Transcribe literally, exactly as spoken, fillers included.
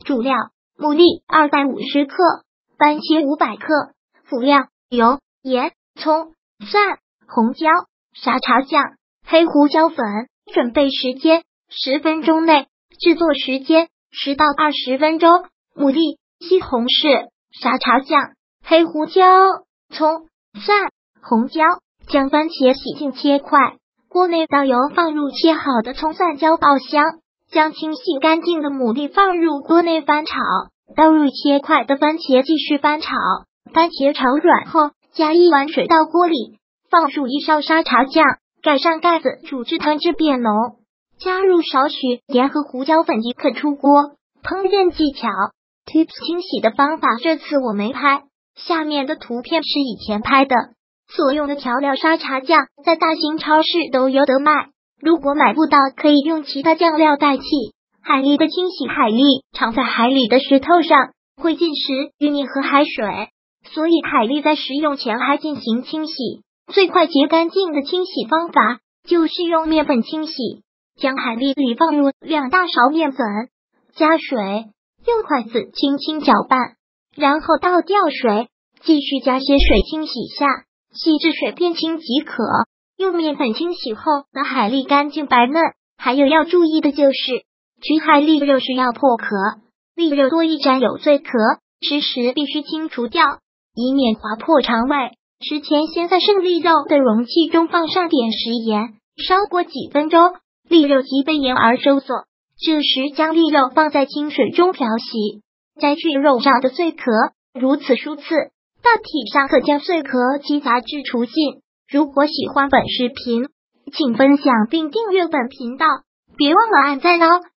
主料：牡蛎二百五十克，番茄五百克。辅料：油、盐、葱、蒜、红椒、沙茶酱、黑胡椒粉。准备时间：十分钟内。制作时间：十到二十分钟。牡蛎、西红柿、沙茶酱、黑胡椒、葱、蒜、红椒。将番茄洗净切块，锅内倒油，放入切好的葱蒜椒爆香。将清洗干净的牡蛎放入锅内翻炒，倒入切块的番茄继续翻炒。番茄炒软后，加一碗水到锅里，放入一勺沙茶酱，盖上盖子煮至汤汁变浓，加入少许盐和胡椒粉即可出锅。烹饪技巧 Tips 清洗的方法这次我没拍，下面的图片是以前拍的。所用的调料沙茶酱在大型超市都有得卖，如果买不到可以用其他酱料代替。海蛎的清洗：海蛎常在海里的石头上，会进食淤泥和海水，所以海蛎在食用前还进行清洗。最快洁干净的清洗方法就是用面粉清洗，将海蛎里放入两大勺面粉，加水，用筷子轻轻搅拌，然后倒掉水，继续加些水清洗下，细至水变清即可。用面粉清洗后的海蛎干净白嫩。还有要注意的就是，取海蛎肉时要破壳，蛎肉多一沾有脆壳，吃时必须清除掉，以免划破肠胃。吃前先在剩蛎肉的容器中放上点食盐，烧过几分钟，蛎肉即被盐而收缩。这时将蛎肉放在清水中漂洗，摘去肉上的碎壳，如此数次，大体上可将碎壳及杂质除尽。如果喜欢本视频，请分享并订阅本频道，别忘了按赞哦。